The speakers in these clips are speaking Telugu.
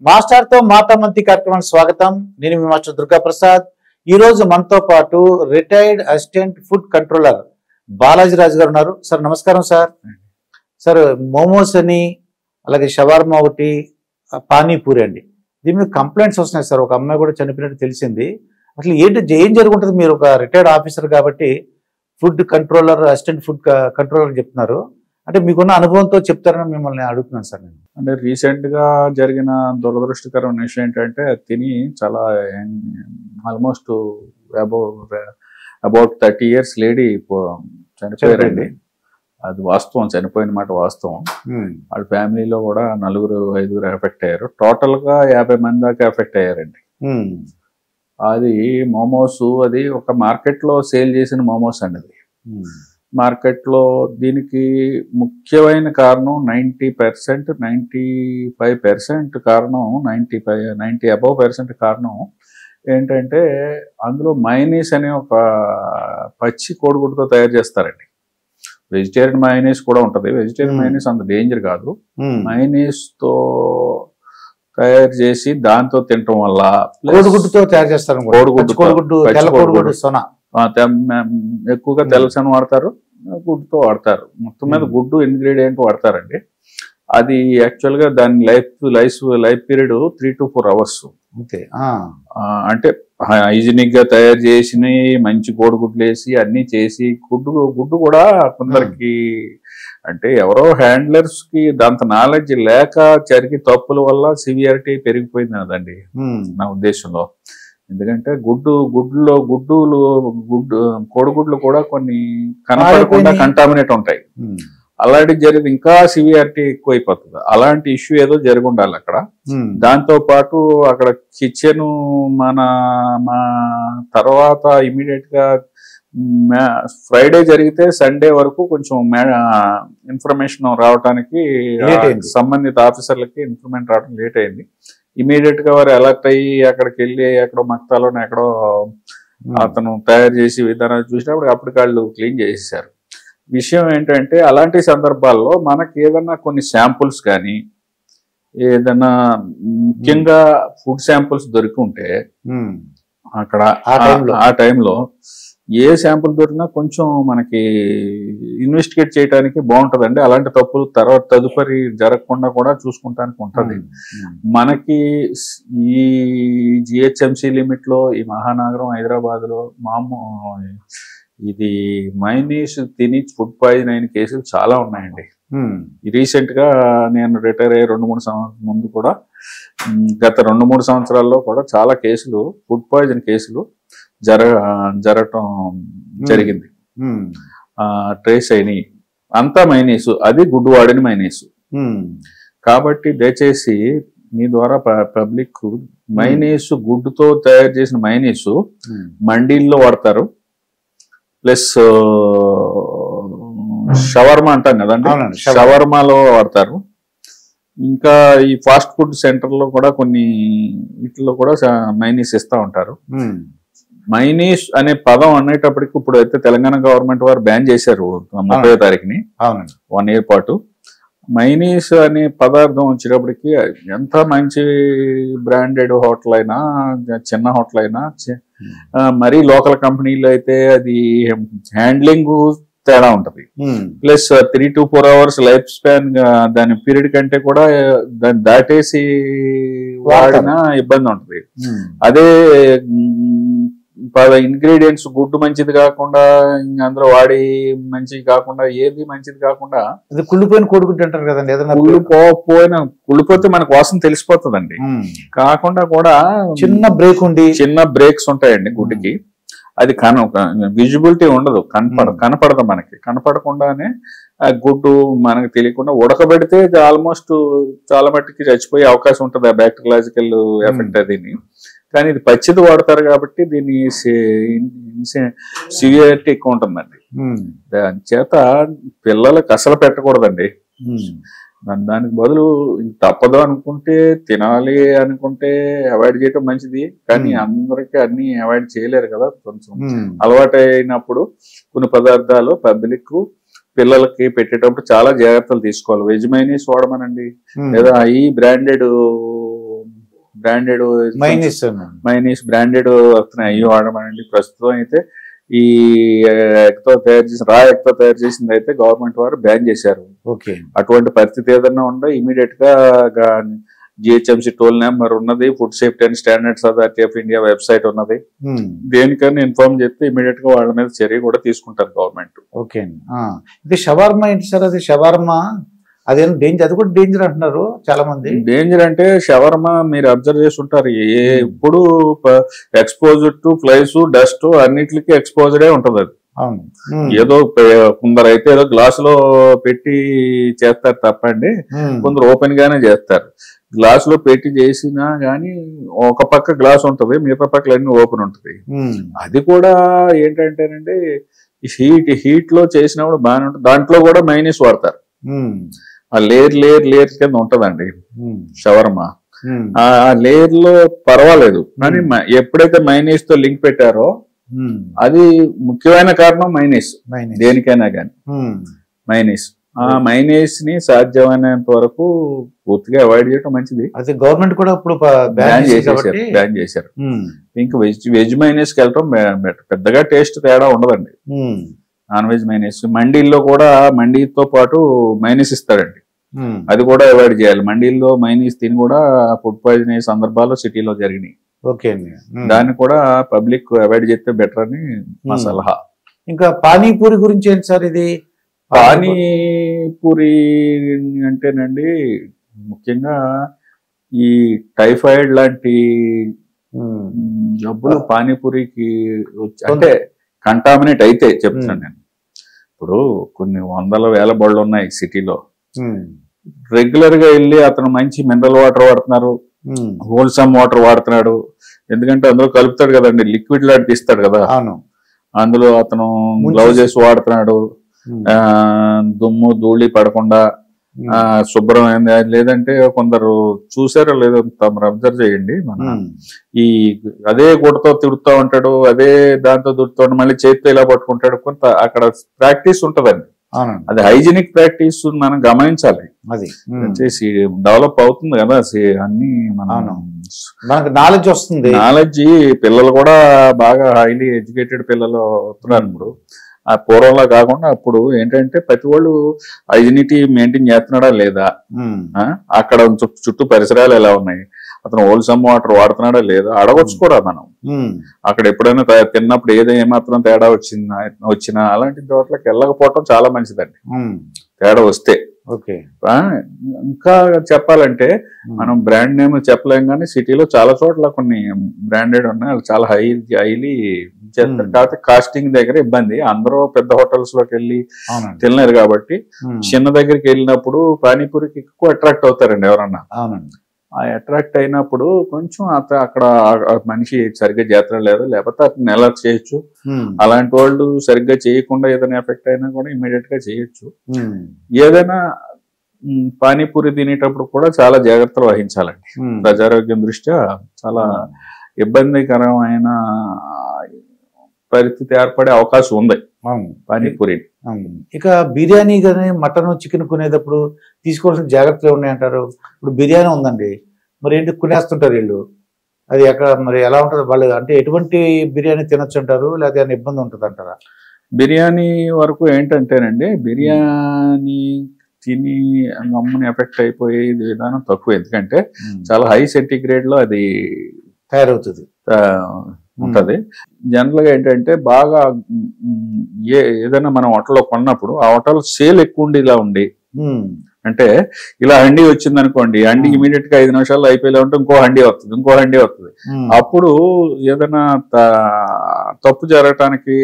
మాస్టర్ తో మాతామంతి కార్యక్రమానికి స్వాగతం. నేను మీ మాస్టర్ దుర్గా ప్రసాద్. ఈ రోజు మనతో పాటు retired assistant food controller Balaji Raju గారు ఉన్నారు. సార్ నమస్కారం సార్. సార్ మోమోస్ అని, అలాగే షవర్మా ఒకటి, పానీపూరి అండి, దీని మీద కంప్లైంట్స్ వస్తున్నాయి సార్. ఒక అమ్మాయి కూడా చనిపోయినట్టు తెలిసింది. అసలు ఏం జరుగుతుంది? మీరు ఒక రిటైర్డ్ ఆఫీసర్ కాబట్టి food controller, assistant food controller చెప్తున్నారు అంటే మీకున్న అనుభవంతో చెప్తారని మిమ్మల్ని అడుగుతున్నాను సార్. నేను అంటే రీసెంట్ గా జరిగిన దురదృష్టకరమైన విషయం ఏంటంటే తిని చాలా ఆల్మోస్ట్ అబౌట్ 30 years లేడీ చనిపోయారండి. అది వాస్తవం, చనిపోయిన మాట వాస్తవం. వాళ్ళ ఫ్యామిలీలో కూడా 4-5 ఎఫెక్ట్ అయ్యారు. టోటల్ గా 50 మంది దాకా ఎఫెక్ట్ అయ్యారండి. అది మోమోస్, అది ఒక మార్కెట్ లో సేల్ చేసిన మోమోస్ అండి. అది మార్కెట్ లో దీనికి ముఖ్యమైన కారణం 90%, 95% కారణం, 90% కారణం ఏంటంటే అందులో మైనీస్ అనే ఒక పచ్చి కోడిగుడ్డుతో తయారు చేస్తారండి. వెజిటేరియన్ మైనీస్ కూడా ఉంటది. వెజిటేరియన్ మైనీస్ అంత డేంజర్ కాదు. మైనీస్ తో తయారు చేసి దాంతో తినటం వల్ల, కోడిగుడ్డుతో తయారు చేస్తారు. ఎక్కువగా తెల్లసన వాడతారు, గుడ్డుతో వాడతారు. మొత్తం మీద గుడ్డు ఇంగ్రీడియంట్ వాడతారండి. అది యాక్చువల్ గా దాని లైఫ్ పీరియడ్ 3 to 4 hours. అంటే హైజీనిక్ గా తయారు చేసిన మంచి కోడిగుడ్లు వేసి అన్ని చేసి, గుడ్డు కూడా కొందరికి అంటే ఎవరో హ్యాండ్లర్స్ కి దాంతో నాలెడ్జ్ లేక జరిగే తప్పుల వల్ల సివియారిటీ పెరిగిపోయింది కదండి నా ఉద్దేశంలో. ఎందుకంటే కోడిగుడ్లు కూడా కొన్ని కనపడకుండా కంటామినేట్ ఉంటాయి. అలాంటి జరిగి ఇంకా సివియారిటీ ఎక్కువైపోతుంది. అలాంటి ఇష్యూ ఏదో జరిగి ఉండాలి అక్కడ. దాంతో పాటు అక్కడ కిచెన్ మా తర్వాత ఇమీడియట్ గా ఫ్రైడే జరిగితే సండే వరకు కొంచెం ఇన్ఫర్మేషన్ రావడానికి సంబంధిత ఆఫీసర్లకి ఇన్ఫర్మేషన్ రావడం లేట్ అయింది. ఇమీడియట్ గా వారు అలర్ట్ అయ్యి అక్కడికి వెళ్ళి ఎక్కడో మక్తాలోనే ఎక్కడో అతను తయారు చేసి విధానాలు చూసినప్పుడు అప్పటికి వాళ్ళు క్లీన్ చేసేసారు. విషయం ఏంటంటే అలాంటి సందర్భాల్లో మనకి ఏదన్నా కొన్ని శాంపుల్స్ కానీ ఏదన్నా ముఖ్యంగా ఫుడ్ శాంపుల్స్ దొరికి ఉంటే అక్కడ ఆ టైంలో ఏ శాంపుల్ దొరికినా కొంచెం మనకి ఇన్వెస్టిగేట్ చేయడానికి బాగుంటదండి. అలాంటి తప్పులు తదుపరి జరగకుండా కూడా చూసుకుంటానికి ఉంటది. మనకి ఈ జిహెచ్ఎంసి లిమిట్ లో, ఈ మహానగరం హైదరాబాద్ లో ఇది మైనీస్ తిని ఫుడ్ పాయిజన్ అయిన కేసులు చాలా ఉన్నాయండి. రీసెంట్ గా నేను రిటైర్ అయ్యే 2-3 సంవత్సరాల ముందు కూడా, గత 2-3 సంవత్సరాల్లో కూడా చాలా కేసులు, ఫుడ్ పాయిజన్ కేసులు జరగటం జరిగింది. ట్రేస్ అయినాయి. అంతా మైనీసు, అది గుడ్డు వాడిన మైనీసు. కాబట్టి దయచేసి మీ ద్వారా పబ్లిక్ మైనీసు, గుడ్డుతో తయారు చేసిన మైనీసు మండీల్లో వాడతారు. ప్లస్ షవర్మా అంటాం కదండి, షవర్మాలో వాడతారు. ఇంకా ఈ ఫాస్ట్ ఫుడ్ సెంటర్ లో కూడా కొన్ని వీటిలో కూడా మైనీస్ ఇస్తా ఉంటారు. మైనీస్ అనే పదం అనేటప్పటికి ఇప్పుడు అయితే తెలంగాణ గవర్నమెంట్ వారు బ్యాన్ చేశారు 30వ తారీఖుని, 1 year పాటు. మైనీస్ అనే పదార్థం వచ్చేటప్పటికి ఎంత మంచి బ్రాండెడ్ హోటల్ అయినా, చిన్న హోటల్ అయినా, మరీ లోకల్ కంపెనీలు అయితే అది హ్యాండ్లింగ్ తేడా ఉంటది. Plus 3 to 4 hours life span, దాని పీరియడ్ కంటే కూడా దాన్ని దాటేసి వాడినా ఇబ్బంది ఉంటది. అదే ఇంగ్రీడియంట్స్ గుడ్డు మంచిది కాకుండా, అందులో వాడి మంచిది కాకుండా, ఏది మంచిది కాకుండా కుళ్ళిపోయిన కోడిగుడ్డు అంటారు కదండి. కుళ్ళిపోతే మనకు వాసన తెలిసిపోతుందండి. కాకుండా కూడా చిన్న బ్రేక్స్ ఉంటాయండి గుడ్డుకి. అది విజిబిలిటీ ఉండదు, కనపడదు. మనకి కనపడకుండానే ఆ గుడ్డు మనకు తెలియకుండా ఉడకబెడితే ఆల్మోస్ట్ చాలా మట్టికి చచ్చిపోయే అవకాశం ఉంటుంది, ఆ బ్యాక్టీరియాలజికల్ ఎఫెక్ట్ అదిని. కానీ ఇది పచ్చిది వాడతారు కాబట్టి దీని సివియారిటీ ఎక్కువ ఉంటుందండి. దాని చేత పిల్లలకు అసలు పెట్టకూడదండి. దానికి బదులు తప్పదు అనుకుంటే, తినాలి అనుకుంటే అవాయిడ్ చేయటం మంచిది. కానీ అందరికీ అన్ని అవాయిడ్ చేయలేరు కదా. కొంచెం అలవాటు అయినప్పుడు కొన్ని పదార్థాలు పబ్లిక్ పిల్లలకి పెట్టేటప్పుడు చాలా జాగ్రత్తలు తీసుకోవాలి. వెజ్ మైనీస్ వాడమనండి, లేదా ఈ బ్రాండెడ్ బ్రాండెడ్ మైనీస్ బ్రాండెడ్ వస్తున్నాయి, అవి వాడమనండి. ప్రస్తుతం అయితే ఈ ఎగ్తో తయారు చేసిన ఎగ్తో తయారు చేసింది అయితే గవర్నమెంట్ వారు బ్యాన్ చేశారు. అటువంటి పరిస్థితి ఏదన్నా ఉంటే ఇమీడియట్ గా GHMC టోల్ నెంబర్ ఉన్నది, food safety and standards authority of India website ఉన్నది. దేనికన్నా ఇన్ఫార్మ్ చేస్తే ఇమీడియట్ గా వాళ్ళ మీద చర్య కూడా తీసుకుంటారు గవర్నమెంట్. ఓకే. ఇది షవర్మా ఏంటి సార్? అది షవర్మా అదేం డేంజర్? అది కూడా డేంజర్ అంటున్నారు చాలా మంది. డేంజర్ అంటే షవర్మా మీరు అబ్జర్వ్ చేసి ఉంటారు, ఎప్పుడు ఎక్స్పోజ్డ్ టు ఫ్లైస్ డస్ట్ అన్నిటికీ ఎక్స్పోజ్డే ఉంటది. అది ఏదో కొందరు అయితే ఏదో గ్లాస్ లో పెట్టి చేస్తారు తప్పండి, కొందరు ఓపెన్ గానే చేస్తారు. గ్లాస్ లో పెట్టి చేసినా గానీ ఒక పక్క గ్లాస్ ఉంటది, మిగతా పక్కల అన్ని ఓపెన్ ఉంటది. అది కూడా ఏంటంటేనండి హీట్ లో చేసినప్పుడు బాగానే ఉంటుంది. దాంట్లో కూడా మైనీస్ వాడతారు. ఆ లేయర్ కింద ఉంటదండి షవర్మా. ఆ లేయర్ లో పర్వాలేదు, కానీ ఎప్పుడైతే మైనీస్ తో లింక్ పెట్టారో అది ముఖ్యమైన కారణం మైనీస్. దేనికైనా కానీ మైనీస్, ఆ మైనీస్ ని సాధ్యమైనంత వరకు పూర్తిగా అవాయిడ్ చేయడం మంచిది. అది గవర్నమెంట్ కూడా ఇప్పుడు బ్యాన్ చేశారు. ఇంకా వెజ్ మైనీస్ కి వెళ్ళటం పెద్దగా టేస్ట్ తేడా ఉండదండి. నాన్ వెజ్ మైనీస్ మండీల్లో కూడా మండీతో పాటు మైనీస్ ఇస్తారండి, అది కూడా అవాయిడ్ చేయాలి. మండీల్లో మైనీస్ తిని కూడా ఫుడ్ పాయిజన్ అయ్యే సందర్భాలు సిటీలో జరిగినాయి. దాన్ని కూడా పబ్లిక్ అవాయిడ్ చేస్తే బెటర్ అని మా సలహా. ఇంకా పానీపూరి గురించి ఏంటి సార్? ఇది పానీపూరి అంటేనండి ముఖ్యంగా ఈ టైఫాయిడ్ లాంటి జబ్బులు పానీపూరికి అంటే కంటామినేట్ అయితే చెప్తున్నాను నేను. ఇప్పుడు కొన్ని వందల వేల బళ్ళు ఉన్నాయి సిటీలో, రెగ్యులర్ గా వెళ్ళి అతను మంచి మినరల్ వాటర్ వాడుతున్నారు, హోల్సమ్ వాటర్ వాడుతున్నాడు. ఎందుకంటే అందులో కలుపుతాడు కదండి, లిక్విడ్ లాంటి తీస్తాడు కదా, అందులో అతను గ్లౌజెస్ వాడుతున్నాడు, దుమ్ము ధూళి పడకుండా శుభ్రమైంది. లేదంటే కొందరు చూసారో లేదో తమరు అబ్జర్వ్ చేయండి, మన ఈ అదే గుడ్డతో తిడుతూ ఉంటాడు, అదే దాంతో దుడుతాడు, మళ్ళీ చేతితో ఇలా పట్టుకుంటాడు. కొంత అక్కడ ప్రాక్టీస్ ఉంటదండి, అది హైజీనిక్ ప్రాక్టీస్ మనం గమనించాలి. అది డెవలప్ అవుతుంది కదా అన్ని, మనకు నాలెడ్జ్ వస్తుంది. నాలెడ్జ్ పిల్లలు కూడా బాగా హైలీ ఎడ్యుకేటెడ్ పిల్లలు అవుతున్నారు ఇప్పుడు. ఆ పూర్వంలో కాకుండా అప్పుడు ఏంటంటే ప్రతి వాళ్ళు హైజినిటీ మెయింటైన్ చేస్తున్నాడా లేదా, అక్కడ చుట్టూ పరిసరాలు ఎలా ఉన్నాయి, అతను హోల్సమ్ వాటర్ వాడుతున్నాడా లేదా అడగొచ్చు కూడా మనం. అక్కడ ఎప్పుడైనా తిన్నప్పుడు ఏమాత్రం తేడా వచ్చినా అలాంటి చోట్లకి వెళ్ళకపోవటం చాలా మంచిదండి, తేడా వస్తే. ఇంకా చెప్పాలంటే మనం బ్రాండ్ నేమ్ చెప్పలేం, కానీ సిటీలో చాలా చోట్ల కొన్ని బ్రాండెడ్ ఉన్నాయి, చాలా హైలీ చేస్తారు. కాకపోతే కాస్టింగ్ దగ్గర ఇబ్బంది, అందరూ పెద్ద హోటల్స్ లోకి వెళ్ళి తినలేరు కాబట్టి చిన్న దగ్గరికి వెళ్ళినప్పుడు పానీపూరికి ఎక్కువ అట్రాక్ట్ అవుతారండి ఎవరన్నా. ఆ అట్రాక్ట్ అయినప్పుడు కొంచెం అక్కడ మనిషి సరిగ్గా చేతడం లేదు, లేకపోతే అతను ఎలా చేయొచ్చు. అలాంటి వాళ్ళు సరిగ్గా చేయకుండా ఏదైనా ఎఫెక్ట్ అయినా కూడా ఇమీడియట్ గా చేయొచ్చు. ఏదైనా పానీపూరి తినేటప్పుడు కూడా చాలా జాగ్రత్తలు వహించాలండి. ప్రజారోగ్యం దృష్ట్యా చాలా ఇబ్బందికరమైన పరిస్థితి ఏర్పడే అవకాశం ఉంది పానీపూరి. ఇక బిర్యానీ కానీ మటన్ చికెన్ కొనేటప్పుడు తీసుకోవాల్సిన జాగ్రత్తలు ఉన్నాయంటారు. ఇప్పుడు బిర్యానీ ఉందండి, మరి ఏంటి కొనేస్తుంటారు వీళ్ళు, అది ఎక్కడ మరి ఎలా ఉంటుంది వాళ్ళు, అంటే ఎటువంటి బిర్యానీ తినొచ్చు అంటారు, లేదా ఏమైనా ఇబ్బంది ఉంటుంది అంటారా? బిర్యానీ వరకు ఏంటంటేనండి, బిర్యానీ తిని గమ్ముని ఎఫెక్ట్ అయిపోయే విధానం తక్కువ, ఎందుకంటే చాలా హై సెంటిగ్రేడ్ లో అది తయారవుతుంది ఉంటది. జనరల్ గా ఏంటంటే బాగా ఏదైనా మనం హోటల్లో కొన్నప్పుడు ఆ హోటల్ సేల్ ఎక్కువ ఉండి ఇలా ఉండి, అంటే ఇలా హండీ వచ్చింది అనుకోండి, హండీ ఇమీడియట్ గా 5 నిమిషాల్లో అయిపోయేలా ఉంటే ఇంకో హండీ వస్తుంది. అప్పుడు ఏదైనా తప్పు జరగటానికి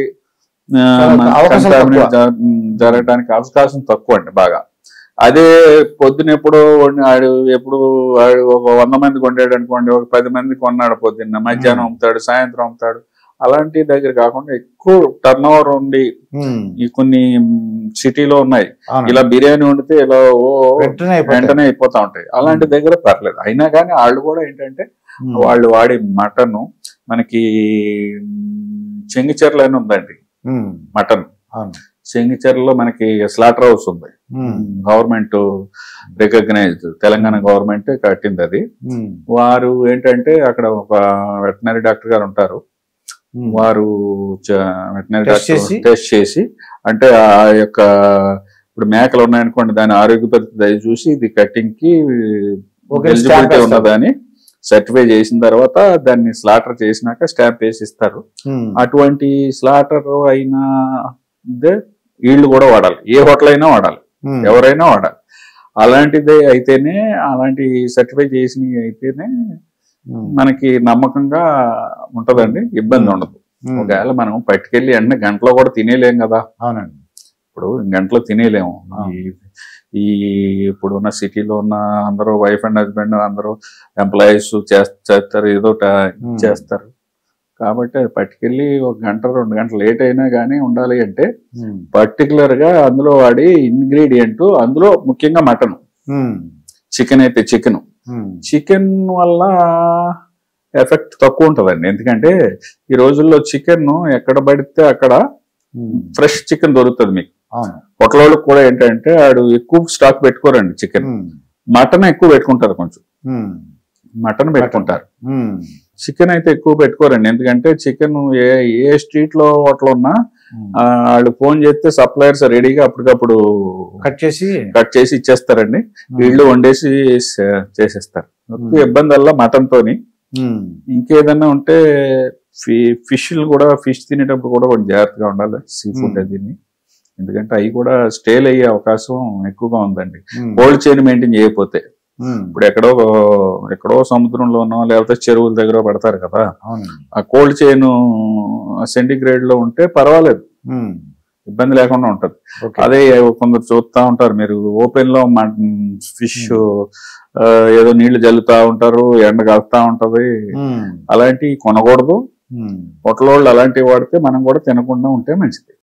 జరగటానికి అవకాశం తక్కువ అండి బాగా. అదే పొద్దున ఎప్పుడు ఒక 100 మంది కొండాడు అనుకోండి, ఒక 10 మంది కొన్నాడు పొద్దున్న, మధ్యాహ్నం అమ్ముతాడు, సాయంత్రం అమ్ముతాడు. అలాంటి దగ్గర కాకుండా ఎక్కువ టర్న్ ఓవర్ ఉండి ఈ కొన్ని సిటీలో ఉన్నాయి, ఇలా బిర్యానీ వండితే ఇలా వెంటనే అయిపోతా ఉంటాయి. అలాంటి దగ్గర పర్లేదు. అయినా కానీ వాళ్ళు కూడా ఏంటంటే వాళ్ళు వాడే మటన్, మనకి చెంగిచెర్ల అని ఉందండి మటన్, చెంగిచెర్లలో మనకి స్లాటర్ హౌస్ ఉంది, గవర్నమెంట్ రికగ్నైజ్డ్, తెలంగాణ గవర్నమెంట్ కట్టింది అది. వారు ఏంటంటే అక్కడ ఒక వెటనరీ డాక్టర్ గారు ఉంటారు, వారు వెటనరీ డాక్టర్ టెస్ట్ చేసి, అంటే ఆ యొక్క ఇప్పుడు మేకలు ఉన్నాయనుకోండి దాని ఆరోగ్య పరిస్థితి చూసి ఇది కటింగ్ కి ఎలిజిబిలిటీ ఉన్నదని సర్టిఫై చేసిన తర్వాత దాన్ని స్లాటర్ చేసినాక స్టాంప్ వేసి ఇస్తారు. అటువంటి స్లాటర్ అయినా వీళ్ళు కూడా వాడాలి, ఏ హోటల్ అయినా వాడాలి, ఎవరైనా వాడాలి. అలాంటిదే అయితేనే, అలాంటి సర్టిఫై చేసినవి అయితేనే మనకి నమ్మకంగా ఉంటదండి, ఇబ్బంది ఉండదు. ఒకవేళ మనం పట్టుకెళ్ళి వెంటనే గంటలో కూడా తినేలేం కదా. అవునండి, ఇప్పుడు గంటలో తినేలేము. ఈ ఇప్పుడున్న సిటీలో ఉన్న అందరూ వైఫ్ అండ్ హస్బెండ్ అందరూ ఎంప్లాయీస్ చేస్తారు, ఏదో చేస్తారు. కాబట్టి అది పట్టుకెళ్ళి 1 గంట 2 గంటలు లేట్ అయినా కానీ ఉండాలి అంటే పర్టికులర్ గా అందులో వాడి ఇంగ్రీడియంట్, అందులో ముఖ్యంగా మటన్, చికెన్ అయితే చికెన్ వల్ల ఎఫెక్ట్ తక్కువ ఉంటుందండి. ఎందుకంటే ఈ రోజుల్లో చికెన్ ఎక్కడ పడితే అక్కడ ఫ్రెష్ చికెన్ దొరుకుతుంది మీకు. హోటల్ వాళ్ళకి కూడా ఏంటంటే ఆడు ఎక్కువ స్టాక్ పెట్టుకోరండి చికెన్, మటన్ ఎక్కువ పెట్టుకుంటారు, కొంచెం మటన్ పెట్టుకుంటారు, చికెన్ అయితే ఎక్కువ పెట్టుకోరండి. ఎందుకంటే చికెన్ ఏ స్ట్రీట్ లో హోటల్ ఉన్నా వాళ్ళు ఫోన్ చేస్తే సప్లయర్స్ రెడీగా అప్పటికప్పుడు కట్ చేసి ఇచ్చేస్తారండి, వీళ్ళు వండేసి చేసేస్తారు. ఇబ్బంది వల్ల మటన్ తోని. ఇంకేదన్నా ఉంటే ఫిష్లు కూడా, ఫిష్ తినేటప్పుడు కూడా కొంచెం జాగ్రత్తగా ఉండాలి, సీ ఫుడ్ అది, ఎందుకంటే అవి కూడా స్టేల్ అయ్యే అవకాశం ఎక్కువగా ఉందండి కోల్డ్ చైన్ మెయింటైన్ చేయకపోతే. ఇప్పుడు ఎక్కడో సముద్రంలోనో లేకపోతే చెరువుల దగ్గర పడతారు కదా, ఆ కోల్డ్ చైన్ సెంటిగ్రేడ్ లో ఉంటే పర్వాలేదు, ఇబ్బంది లేకుండా ఉంటది. అదే కొందరు చూస్తా ఉంటారు మీరు, ఓపెన్ లో ఫిష్ ఏదో నీళ్లు జల్లుతా ఉంటారు, ఎండ కాస్తా ఉంటది, అలాంటివి కొనకూడదు. హోటల్ వాళ్ళు అలాంటివి వాడితే మనం కూడా తినకుండా ఉంటే మంచిది.